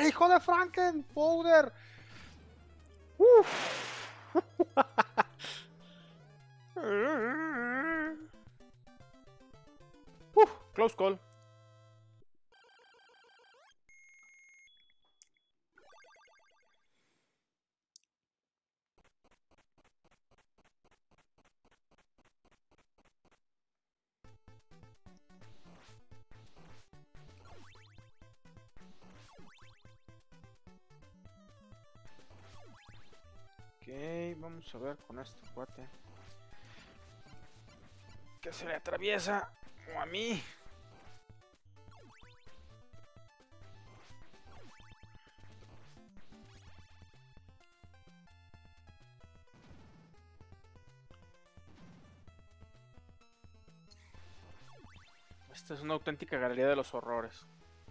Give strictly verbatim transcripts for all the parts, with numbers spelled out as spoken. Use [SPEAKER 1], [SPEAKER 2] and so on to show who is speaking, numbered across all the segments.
[SPEAKER 1] hijo de Franken! ¡Powder! ¡Uf! Uf, close call. Ok, vamos a ver con este cuate. ¿Qué se le atraviesa? O a mí. Esta es una auténtica galería de los horrores.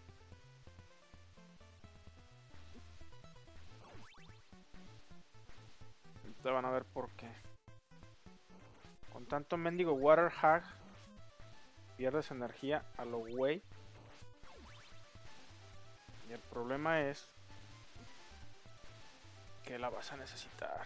[SPEAKER 1] Ahorita van a ver por qué. Con tanto mendigo Water Hag, pierdes energía a lo güey. Y el problema es que la vas a necesitar.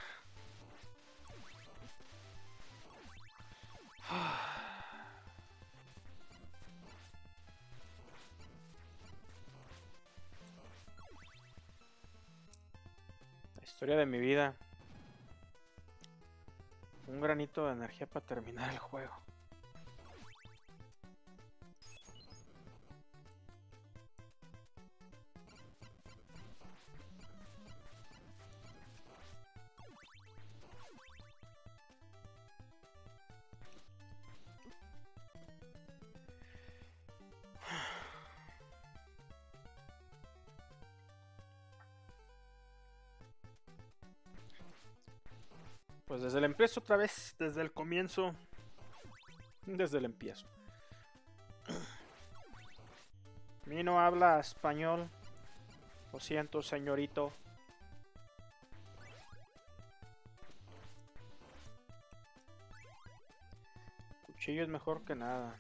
[SPEAKER 1] La historia de mi vida. Un granito de energía para terminar el juego. Pues desde el empiezo otra vez, desde el comienzo, desde el empiezo. Mi no habla español, lo siento señorito. Cuchillo es mejor que nada.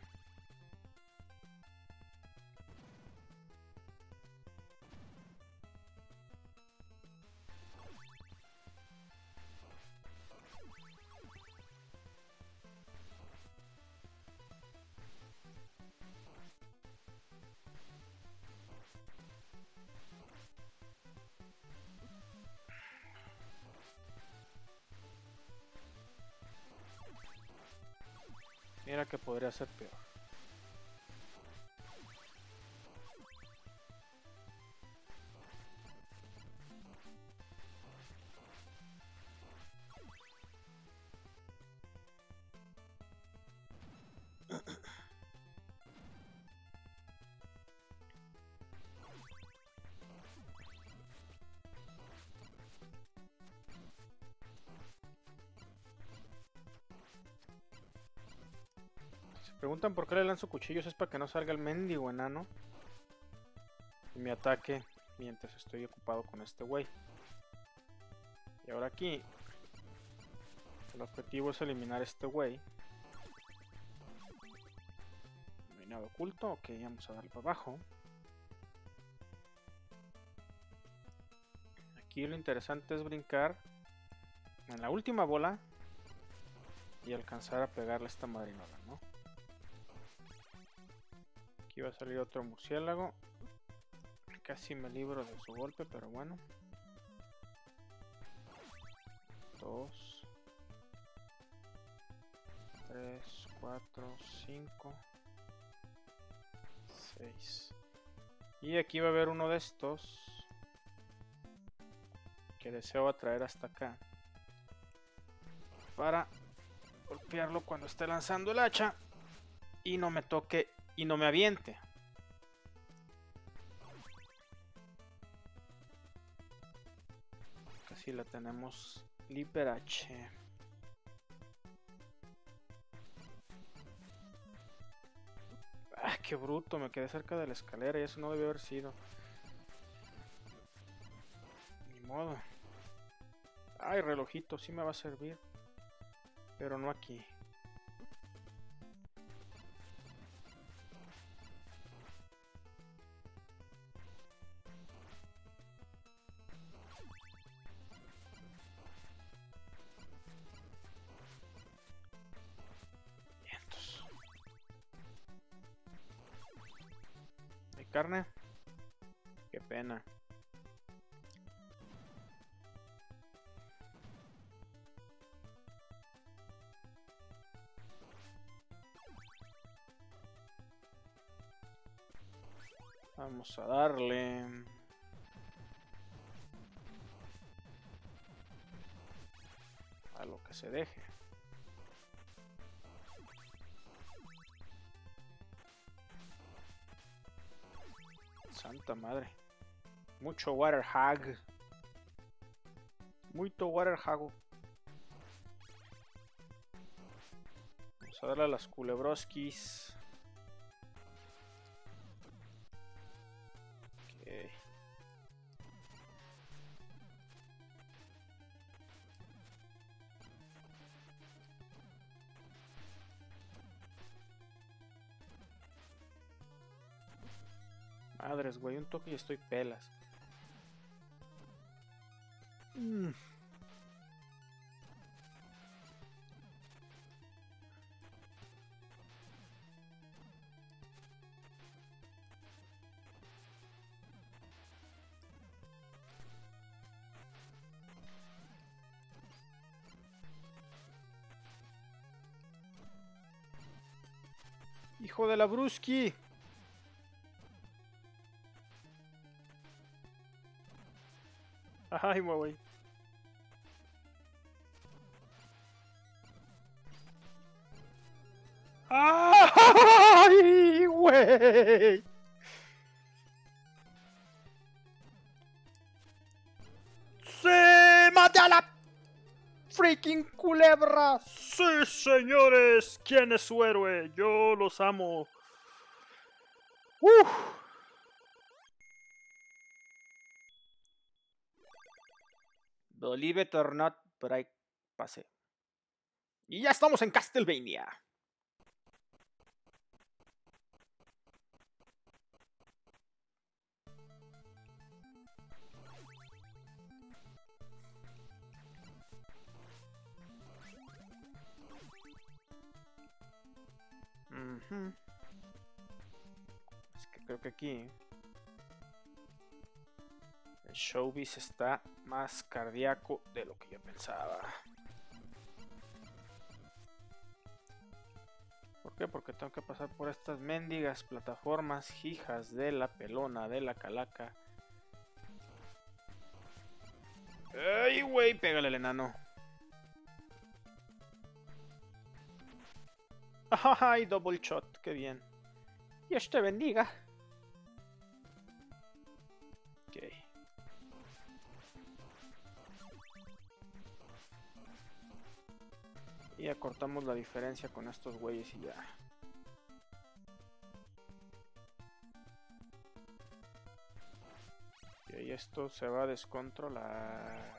[SPEAKER 1] Mira que podría ser peor. Preguntan por qué le lanzo cuchillos, es para que no salga el mendigo enano y me ataque mientras estoy ocupado con este güey. Y ahora aquí el objetivo es eliminar este güey. No hay nada oculto, ok, vamos a darle para abajo. Aquí lo interesante es brincar en la última bola y alcanzar a pegarle a esta madrinola, ¿no? Aquí va a salir otro murciélago. Casi me libro de su golpe, pero bueno. Dos. Tres, cuatro, cinco. Seis. Y aquí va a haber uno de estos que deseo atraer hasta acá para golpearlo cuando esté lanzando el hacha y no me toque y no me aviente. Casi la tenemos liberache. Ah, qué bruto, me quedé cerca de la escalera y eso no debió haber sido. Ni modo. Ay, relojito, sí me va a servir. Pero no aquí. carne. Qué pena. Vamos a darle. A lo que se deje. Santa madre. Mucho water hag. Mucho water hago. Vamos a darle a las culebroskis. Okay. Madres, güey, un toque y estoy pelas. Mm. Hijo de la bruski. Ay, güey. ¡Ay, güey! ¡Sí! ¡Mate a la freaking culebra! ¡Sí, señores! ¿Quién es su héroe? Yo los amo. ¡Uf! Believe it or not, pero ahí pasé. Y ya estamos en Castlevania. Uh-huh. Es que creo que aquí el showbiz está más cardíaco de lo que yo pensaba. ¿Por qué? Porque tengo que pasar por estas mendigas plataformas hijas de la pelona, de la calaca. ¡Ay, güey! Pégale al enano. ¡Ay, double shot! ¡Qué bien! Dios te bendiga. Ok. Y ya cortamos la diferencia con estos güeyes y ya. Y ahí esto se va a descontrolar.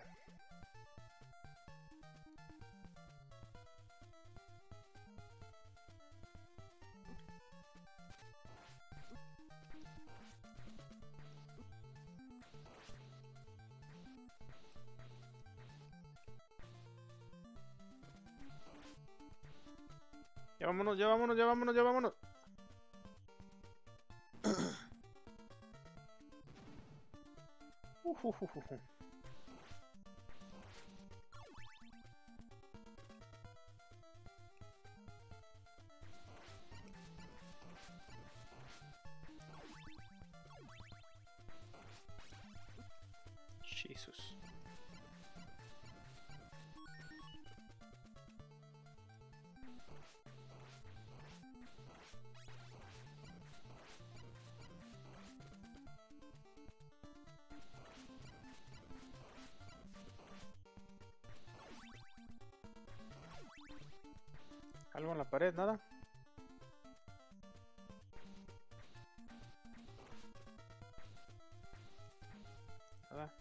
[SPEAKER 1] Ya vámonos, ya vámonos, ya vámonos, ya vámonos. Uh, uh, uh, uh. Jesus. Algo en la pared, nada. Nada.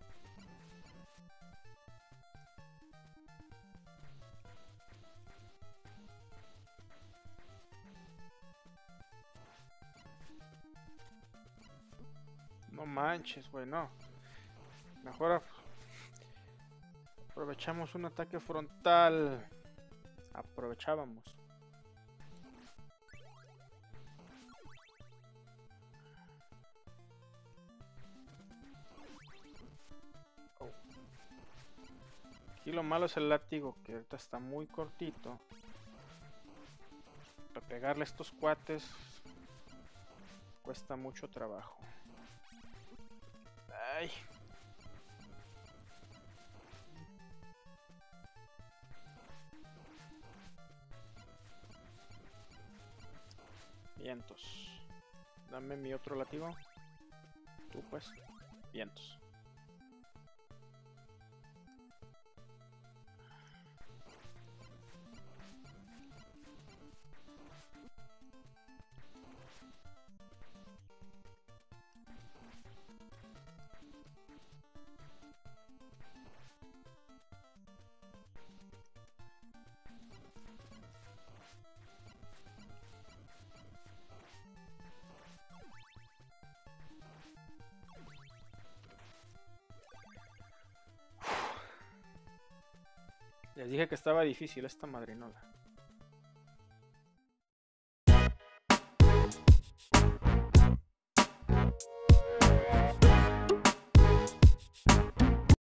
[SPEAKER 1] No manches, güey, no. Mejor aprovechamos un ataque frontal. Aprovechábamos. Aquí lo malo es el látigo, que ahorita está muy cortito. Para pegarle a estos cuates cuesta mucho trabajo. Ay. Vientos. Dame mi otro látigo. Tú pues. Vientos. Les dije que estaba difícil esta madrinola.